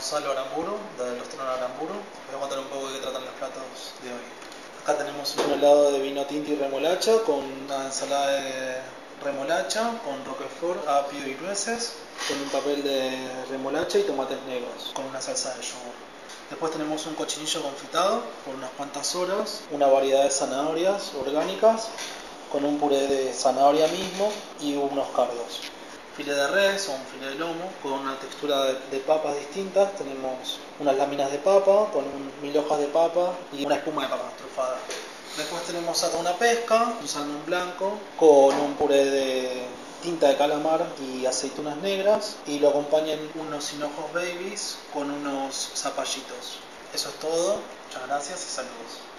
Gonzalo Aramburu, de los Tronos Aramburu. Les voy a contar un poco de qué tratan los platos de hoy. Acá tenemos un helado de vino tinto y remolacha con una ensalada de remolacha con roquefort, apio y nueces, con un papel de remolacha y tomates negros, con una salsa de yogur. Después tenemos un cochinillo confitado por unas cuantas horas, una variedad de zanahorias orgánicas con un puré de zanahoria mismo y unos cardos. Filé de res o un filé de lomo con una textura de papas distintas. Tenemos unas láminas de papa con 1000 hojas de papa y una espuma de papa estrufada. Después tenemos acá una pesca, un salmón blanco con un puré de tinta de calamar y aceitunas negras, y lo acompañan unos hinojos babies con unos zapallitos. Eso es todo, muchas gracias y saludos.